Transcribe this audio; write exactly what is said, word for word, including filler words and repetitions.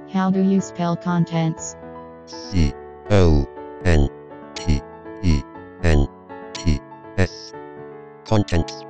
How do you spell contents? C O N T E N T S. Contents.